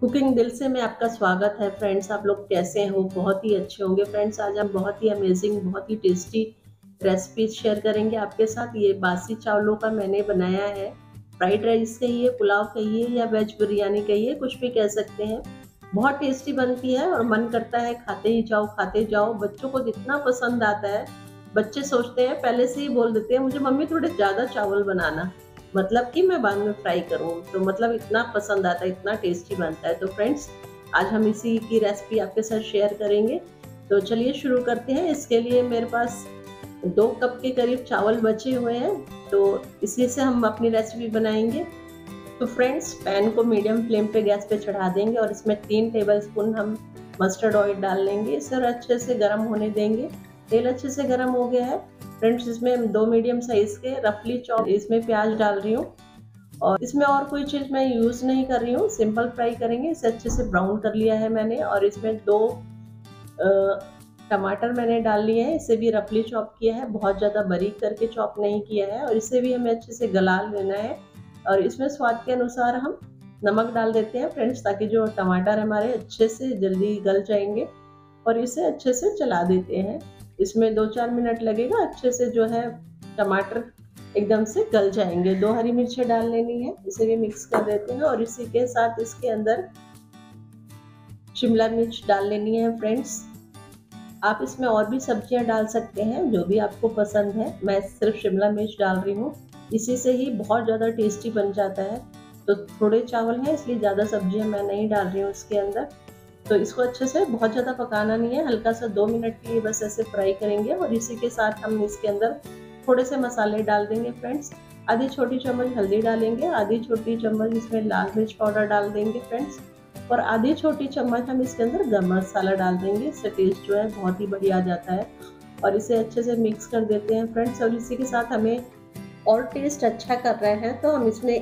Cooking दिल से में आपका स्वागत है फ्रेंड्स। आप लोग कैसे हो? बहुत ही अच्छे होंगे फ्रेंड्स। आज हम बहुत ही अमेजिंग, बहुत ही टेस्टी रेसिपी शेयर करेंगे आपके साथ। ये बासी चावलों का मैंने बनाया है। फ्राइड राइस कहिए, पुलाव कहिए या वेज बिरयानी कहिए, कुछ भी कह सकते हैं। बहुत टेस्टी बनती है और मन करता है खाते ही जाओ खाते जाओ। बच्चों को जितना पसंद आता है, बच्चे सोचते हैं, पहले से ही बोल देते हैं मुझे मम्मी थोड़े ज़्यादा चावल बनाना, मतलब कि मैं बाद में फ्राई करूँ। तो मतलब इतना पसंद आता है, इतना टेस्टी बनता है। तो फ्रेंड्स, आज हम इसी की रेसिपी आपके साथ शेयर करेंगे। तो चलिए शुरू करते हैं। इसके लिए मेरे पास 2 कप के करीब चावल बचे हुए हैं, तो इसी से हम अपनी रेसिपी बनाएंगे। तो फ्रेंड्स, पैन को मीडियम फ्लेम पे गैस पे चढ़ा देंगे और इसमें 3 टेबलस्पून हम मस्टर्ड ऑयल डाल लेंगे। इसे अच्छे से गर्म होने देंगे। तेल अच्छे से गर्म हो गया है फ्रेंड्स। इसमें हम 2 मीडियम साइज के रफली चॉप इसमें प्याज डाल रही हूँ और इसमें और कोई चीज़ मैं यूज़ नहीं कर रही हूँ, सिंपल फ्राई करेंगे। इसे अच्छे से ब्राउन कर लिया है मैंने और इसमें 2 टमाटर मैंने डाल लिए हैं। इसे भी रफली चॉप किया है, बहुत ज़्यादा बारीक करके चॉप नहीं किया है। और इसे भी हमें अच्छे से गला लेना है और इसमें स्वाद के अनुसार हम नमक डाल देते हैं फ्रेंड्स, ताकि जो टमाटर हमारे अच्छे से जल्दी गल जाएंगे। और इसे अच्छे से चला देते हैं। इसमें 2-4 मिनट लगेगा, अच्छे से जो है टमाटर एकदम से गल जाएंगे। 2 हरी मिर्चें डाल लेनी है, इसे भी मिक्स कर देते हैं। और इसी के साथ इसके अंदर शिमला मिर्च डाल लेनी है फ्रेंड्स। आप इसमें और भी सब्जियां डाल सकते हैं, जो भी आपको पसंद है। मैं सिर्फ शिमला मिर्च डाल रही हूँ, इसी से ही बहुत ज़्यादा टेस्टी बन जाता है। तो थोड़े चावल हैं इसलिए ज़्यादा सब्जियां मैं नहीं डाल रही हूँ इसके अंदर। तो इसको अच्छे से बहुत ज़्यादा पकाना नहीं है, हल्का सा 2 मिनट के लिए बस ऐसे फ्राई करेंगे। और इसी के साथ हम इसके अंदर थोड़े से मसाले डाल देंगे फ्रेंड्स। आधी छोटी चम्मच हल्दी डालेंगे, आधी छोटी चम्मच इसमें लाल मिर्च पाउडर डाल देंगे फ्रेंड्स, और आधी छोटी चम्मच हम इसके अंदर गरम मसाला डाल देंगे। इससे टेस्ट जो है बहुत ही बढ़िया आ जाता है। और इसे अच्छे से मिक्स कर देते हैं फ्रेंड्स। और इसी के साथ हमें और टेस्ट अच्छा कर रहा है तो हम इसमें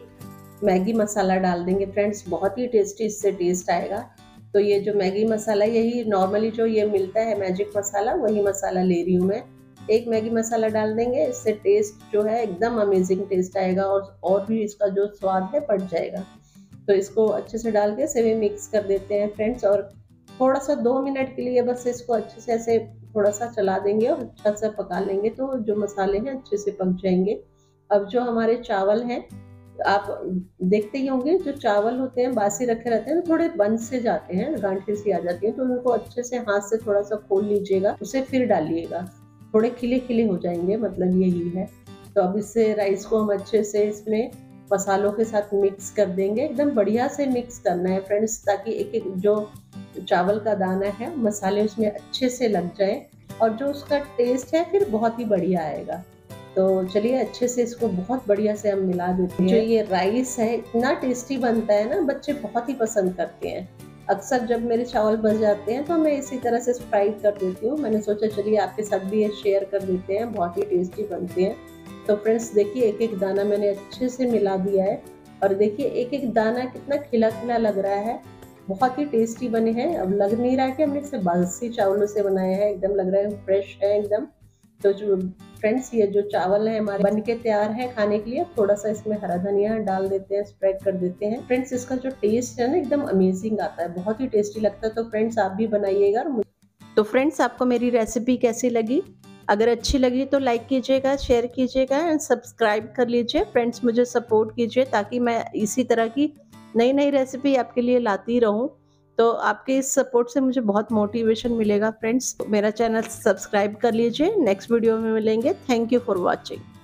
1 मैगी मसाला डाल देंगे फ्रेंड्स। बहुत ही टेस्टी इससे टेस्ट आएगा। तो ये जो मैगी मसाला, यही नॉर्मली जो ये मिलता है मैजिक मसाला, वही मसाला ले रही हूँ मैं। 1 मैगी मसाला डाल देंगे, इससे टेस्ट जो है एकदम अमेजिंग टेस्ट आएगा और भी इसका जो स्वाद है बढ़ जाएगा। तो इसको अच्छे से डाल के इसे भी मिक्स कर देते हैं फ्रेंड्स। और थोड़ा सा 2 मिनट के लिए बस इसको अच्छे से ऐसे थोड़ा सा चला देंगे और अच्छा से पका लेंगे, तो जो मसाले हैं अच्छे से पक जाएंगे। अब जो हमारे चावल हैं, आप देखते ही होंगे, जो चावल होते हैं बासी रखे रहते हैं तो थोड़े बंद से जाते हैं, गांठें सी आ जाती हैं। तो उनको अच्छे से हाथ से थोड़ा सा खोल लीजिएगा, उसे फिर डालिएगा, थोड़े खिले खिले हो जाएंगे, मतलब यही है। तो अब इससे राइस को हम अच्छे से इसमें मसालों के साथ मिक्स कर देंगे। एकदम बढ़िया से मिक्स करना है फ्रेंड्स, ताकि एक एक जो चावल का दाना है, मसाले उसमें अच्छे से लग जाए और जो उसका टेस्ट है फिर बहुत ही बढ़िया आएगा। तो चलिए अच्छे से इसको बहुत बढ़िया से हम मिला देते हैं। जो ये राइस है इतना टेस्टी बनता है ना, बच्चे बहुत ही पसंद करते हैं। अक्सर जब मेरे चावल बच जाते हैं तो मैं इसी तरह से फ्राई कर देती हूँ। मैंने सोचा चलिए आपके साथ भी ये शेयर कर देते हैं, बहुत ही टेस्टी बनते हैं। तो फ्रेंड्स देखिए, एक एक दाना मैंने अच्छे से मिला दिया है और देखिए एक एक दाना कितना खिला खिला लग रहा है। बहुत ही टेस्टी बने हैं। अब लग नहीं रहा है कि हमने इसे बासी चावलों से बनाया है, एकदम लग रहा है फ्रेश है एकदम। तो जो फ्रेंड्स, ये जो चावल है हमारे बन के तैयार है खाने के लिए। थोड़ा सा इसमें हरा धनिया डाल देते हैं, स्प्रेड कर देते हैं फ्रेंड्स। इसका जो टेस्ट है ना, एकदम अमेजिंग आता है, बहुत ही टेस्टी लगता है। तो फ्रेंड्स आप भी बनाइएगा। तो फ्रेंड्स, आपको मेरी रेसिपी कैसी लगी? अगर अच्छी लगी तो लाइक कीजिएगा, शेयर कीजिएगा एंड सब्सक्राइब कर लीजिए फ्रेंड्स। मुझे सपोर्ट कीजिए ताकि मैं इसी तरह की नई नई रेसिपी आपके लिए लाती रहूं। तो आपके इस सपोर्ट से मुझे बहुत मोटिवेशन मिलेगा फ्रेंड्स। मेरा चैनल सब्सक्राइब कर लीजिए। नेक्स्ट वीडियो में मिलेंगे। Thank you for watching.